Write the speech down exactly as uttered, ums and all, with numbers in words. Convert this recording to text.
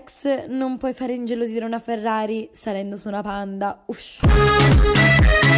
ex non puoi fare ingelosire una Ferrari salendo su una Panda. Uff.